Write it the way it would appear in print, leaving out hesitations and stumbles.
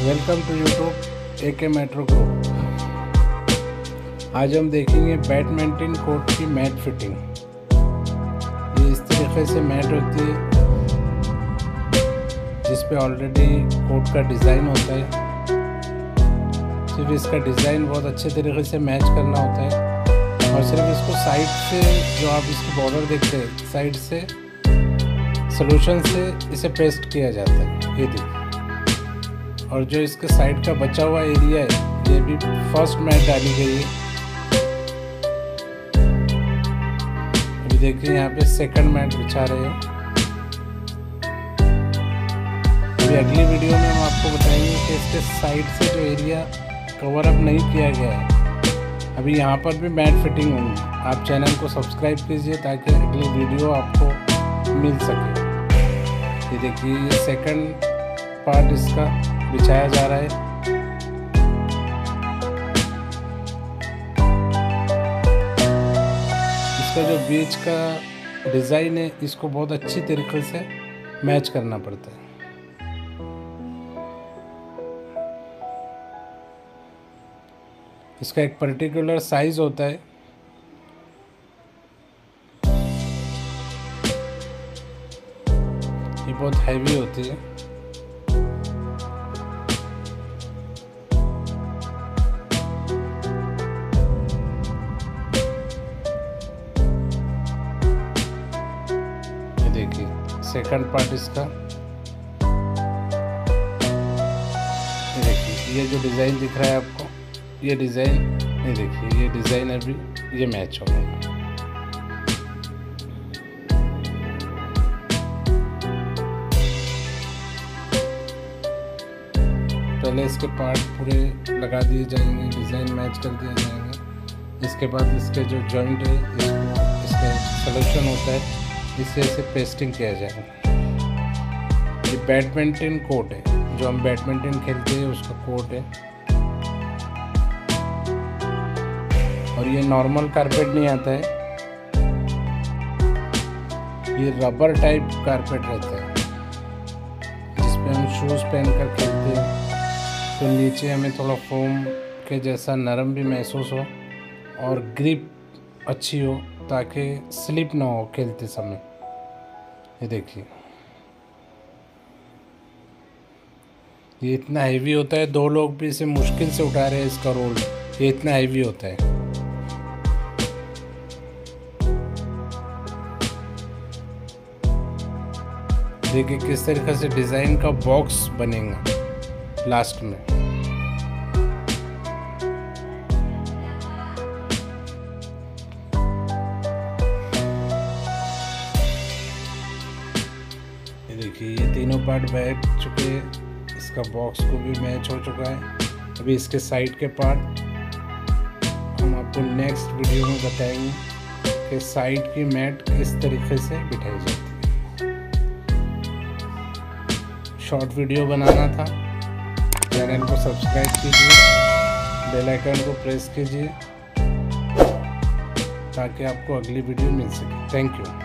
Welcome to YouTube AK metro group. आज हम देखेंगे बैडमिंटन कोर्ट की मैट फिटिंग। ये इस तरीके से मैट होती है जिस पे ऑलरेडी कोर्ट का डिज़ाइन होता है। सिर्फ इसका डिज़ाइन बहुत अच्छे तरीके से मैच करना होता है और सिर्फ इसको साइड से, जो आप इसकी बॉर्डर देखते हैं, साइड से सॉल्यूशन से इसे पेस्ट किया जाता है। ये देखिए, और जो इसके साइड का बचा हुआ एरिया है ये भी फर्स्ट मैट डाली गई है। अभी देखिए यहाँ पे सेकंड मैट बिछा रहे हैं। अभी अगली वीडियो में हम आपको बताएंगे कि इसके साइड से जो एरिया कवर अप नहीं किया गया है, अभी यहाँ पर भी मैट फिटिंग होंगी। आप चैनल को सब्सक्राइब कीजिए ताकि अगली वीडियो आपको मिल सके। ये देखिए, ये सेकंड पार्ट इसका बिछाया जा रहा है। इसका जो बीच का डिज़ाइन है इसको बहुत अच्छी तरीके से मैच करना पड़ता है। इसका एक पर्टिकुलर साइज होता है। ये बहुत हैवी होती है। देखिए सेकंड पार्ट इसका, ये देखिए, ये जो डिज़ाइन दिख रहा है आपको, ये डिज़ाइन, ये देखिए, ये डिज़ाइन अभी ये मैच हो गया। पहले इसके पार्ट पूरे लगा दिए जाएंगे, डिज़ाइन मैच कर दिया जाएगा। इसके बाद इसके जो जॉइंट है, इसका सॉल्यूशन होता है, इससे ऐसे पेस्टिंग किया जाएगा। ये बैडमिंटन कोर्ट है, जो हम बैडमिंटन खेलते हैं उसका कोर्ट है। और ये नॉर्मल कारपेट नहीं आता है, ये रबर टाइप कारपेट रहता है जिस पे हम शूज़ पहन कर खेलते हैं। तो नीचे हमें थोड़ा फोम के जैसा नरम भी महसूस हो और ग्रिप अच्छी हो ताकि स्लिप ना हो खेलते समय। ये देखिए, ये इतना हैवी होता है, 2 लोग भी इसे मुश्किल से उठा रहे हैं इसका रोल। ये इतना हैवी होता है। देखिए किस तरीके से डिज़ाइन का बॉक्स बनेगा लास्ट में। देखिए, ये तीनों पार्ट बैठ चुके हैं, इसका बॉक्स को भी मैच हो चुका है। अभी इसके साइड के पार्ट हम आपको नेक्स्ट वीडियो में बताएंगे कि साइड की मैट किस तरीके से बिठाई जाती है। शॉर्ट वीडियो बनाना था, चैनल को सब्सक्राइब कीजिए, बेल आइकन को प्रेस कीजिए ताकि आपको अगली वीडियो मिल सके। Thank you.